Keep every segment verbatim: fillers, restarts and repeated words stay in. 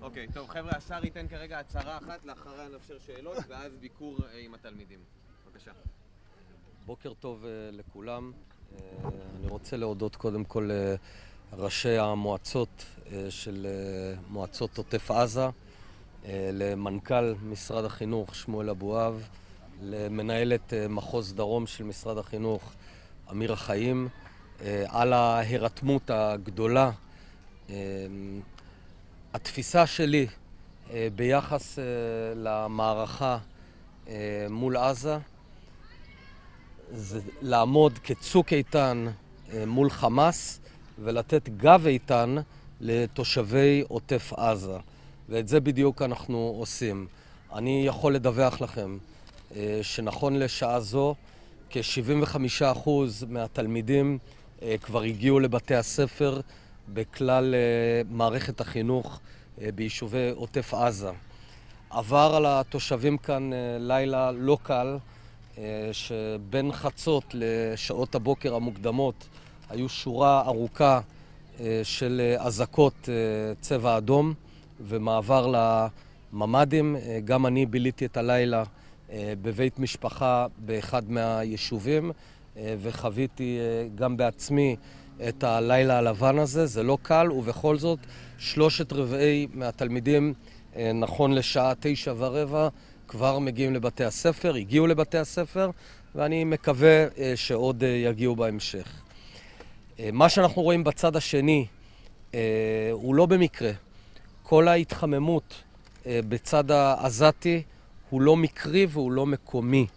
אוקיי, טוב חבר'ה, השר ייתן כרגע הצהרה אחת, לאחריה נאפשר שאלות ואז ביקור עם התלמידים. בבקשה. בוקר טוב לכולם. אני רוצה להודות קודם כל לראשי המועצות של מועצות עוטף עזה, למנכ"ל משרד החינוך שמואל אבואב, למנהלת מחוז דרום של משרד החינוך אמיר החיים, על ההירתמות הגדולה. התפיסה שלי ביחס למערכה מול עזה זה לעמוד כצוק איתן מול חמאס ולתת גב איתן לתושבי עוטף עזה, ואת זה בדיוק אנחנו עושים. אני יכול לדווח לכם שנכון לשעה זו כ-שבעים וחמישה אחוז מהתלמידים כבר הגיעו לבתי הספר בכלל מערכת החינוך ביישובי עוטף עזה. עבר על התושבים כאן לילה לא קל, שבין חצות לשעות הבוקר המוקדמות היו שורה ארוכה של אזעקות צבע אדום ומעבר לממ"דים. גם אני ביליתי את הלילה בבית משפחה באחד מהיישובים וחוויתי גם בעצמי את הלילה הלבן הזה. זה לא קל, ובכל זאת שלושת רבעי מהתלמידים נכון לשעה תשע ורבע כבר מגיעים לבתי הספר, הגיעו לבתי הספר, ואני מקווה שעוד יגיעו בהמשך. מה שאנחנו רואים בצד השני הוא לא במקרה. כל ההתחממות בצד העזתי הוא לא מקרי והוא לא מקומי.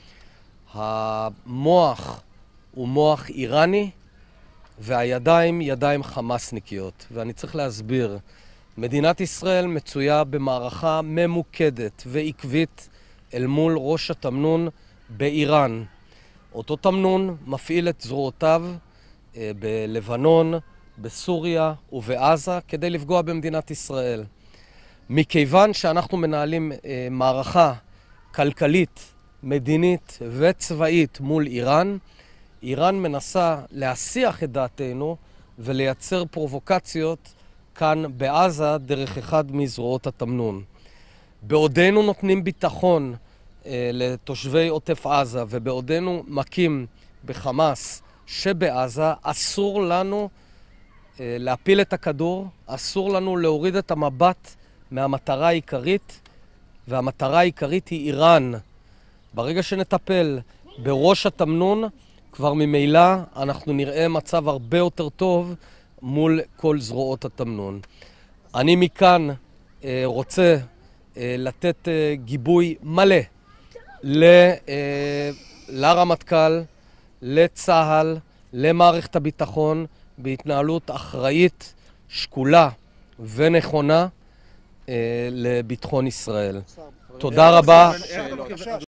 המוח הוא מוח איראני והידיים ידיים חמאסניקיות. ואני צריך להסביר, מדינת ישראל מצויה במערכה ממוקדת ועקבית אל מול ראש התמנון באיראן. אותו תמנון מפעיל את זרועותיו בלבנון, בסוריה ובעזה כדי לפגוע במדינת ישראל. מכיוון שאנחנו מנהלים מערכה כלכלית, מדינית וצבאית מול איראן, איראן מנסה להסיח את דעתנו ולייצר פרובוקציות כאן בעזה דרך אחד מזרועות התמנון. בעודנו נותנים ביטחון אה, לתושבי עוטף עזה ובעודנו מכים בחמאס שבעזה, אסור לנו אה, להפיל את הכדור, אסור לנו להוריד את המבט מהמטרה העיקרית, והמטרה העיקרית היא איראן. ברגע שנטפל בראש התמנון, כבר ממילא אנחנו נראה מצב הרבה יותר טוב מול כל זרועות התמנון. אני מכאן אה, רוצה אה, לתת אה, גיבוי מלא ל, אה, לרמטכ"ל, לצה"ל, למערכת הביטחון, בהתנהלות אחראית, שקולה ונכונה אה, לביטחון ישראל. תודה רבה.